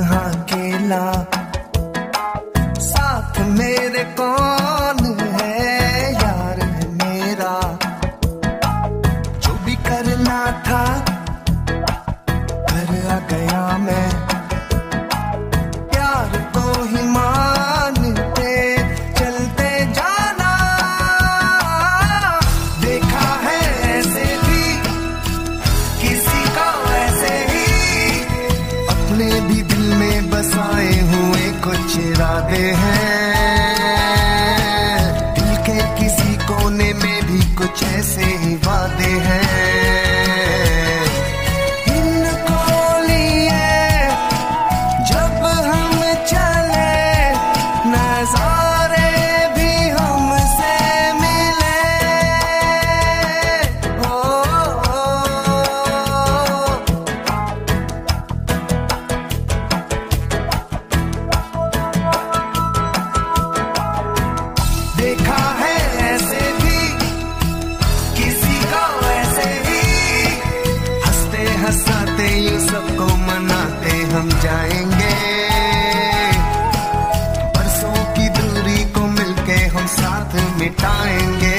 यहाँ अकेला, साथ मेरे कौन है, यार है मेरा। जो भी करना था कर आ गया मैं, प्यार को ही मानते चलते जाना। देखा है ऐसे भी किसी का ऐसे ही, अपने भी दिल में बसाए हुए कुछ इरादे हैं, दिल के किसी कोने में भी कुछ ऐसे ही वादे हैं। जाएंगे बरसों की दूरी को मिलके हम साथ मिटाएंगे।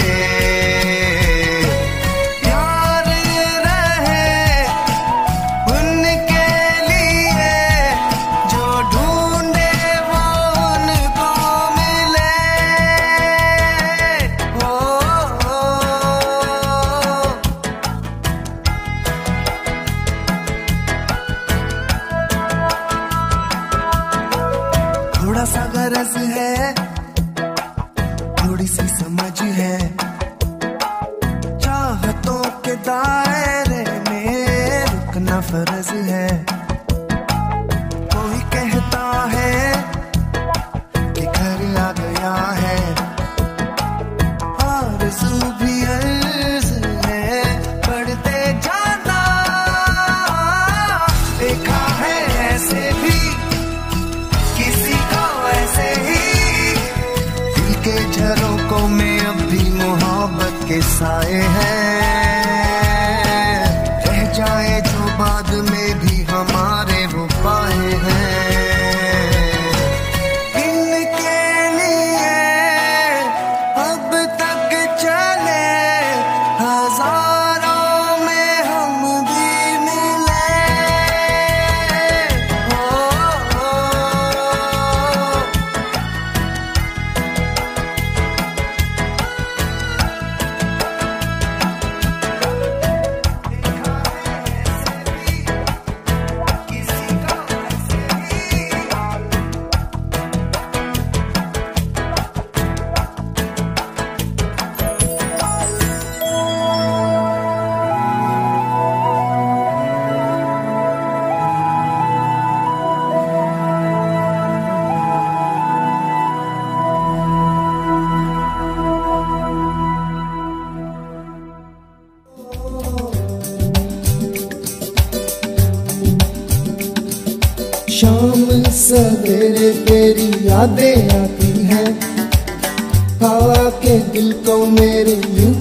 प्यार रहे उनके लिए जो ढूंढे वो उनको मिले। थोड़ा सा गरज है, थोड़ी सी समझ है, चाहतों के दायरे में रुकना फर्ज है। कोई कहता है कि घर आ गया है, आरज़ू भी अर्ज़ है बढ़ते जाना। देखा है ऐसे भी किसी का ऐसे ही, दिल के झरोकों में अब भी मोहब्बत के साए हैं, रह जाए जो बाद में भी हमारे वो पाए हैं। इनके लिए अब तक चले हजारों में हम भी मिले। शाम सवेरे तेरी यादें आती हैं, हवा के दिल को मेरे यूं